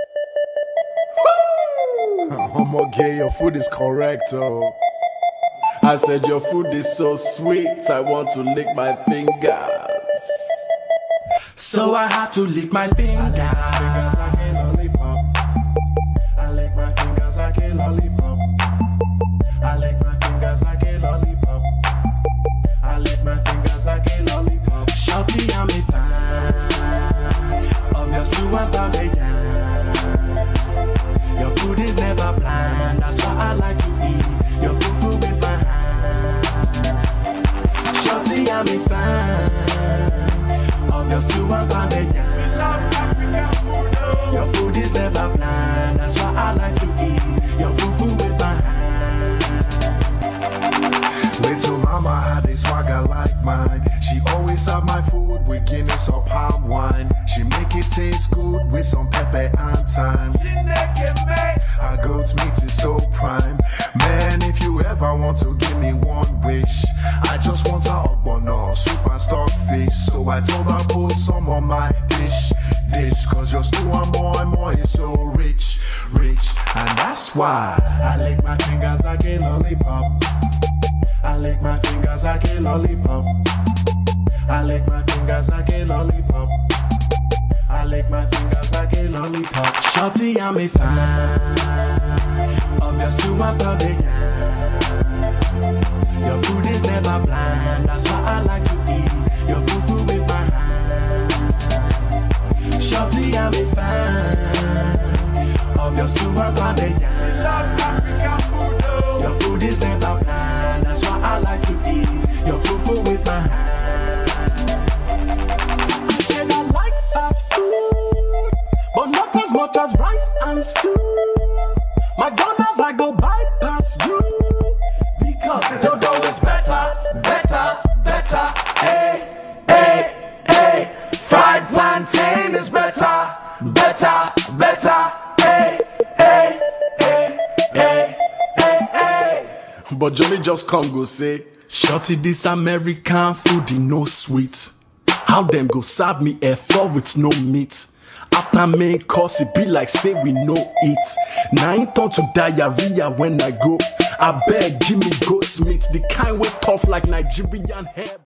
Omoge, your food is correct, oh. I said your food is so sweet, I want to lick my fingers. So I had to lick my fingers. I lick my fingers like a lollipop. I lick my fingers like a lollipop. I lick my fingers like a lollipop. Shawty, I'm a fan of your stew and pavilion. Your food is never bland, that's why I like to eat your fufu with my hand. Shawty, I'm a fan of your stew and pavilion. Your food is never bland, that's why I like to eat your fufu with my hand. Little mama had a swagger like mine. She always have my food with Guinness or palm wine. She make it taste good with some pepper and thyme. Her goat's meat is so prime. Man, if you ever want to give me one wish, I just want a ogbono, soup and stockfish. So I told her put some on my dish. Cause your stew and more is so rich. And that's why I lick my fingers like a lollipop. I lick my fingers like a lollipop. I lick my fingers like a lollipop. I lick my fingers like a lollipop. Shawty, I'm a fan of your stew and pavilion. Your food is never bland, that's why I like to eat your fufu with my hand. Shawty, I'm a fan of your stew and pavilion. Your food is never bland, that's why I like to eat your fufu with my hand. I said I like fast food, but not as much as rice and stew. McDonald's, I go bypass you, because Dodo is better. Hey, fried plantain is better. Hey. But Johnny just come go say, shawty, this American food is no sweet. How them go serve me a flour with no meat? After main course, it be like say we no eat. Now I ain't turn to diarrhea when I go. I beg, give me goat's meat, the kind way tough like Nigerian hair.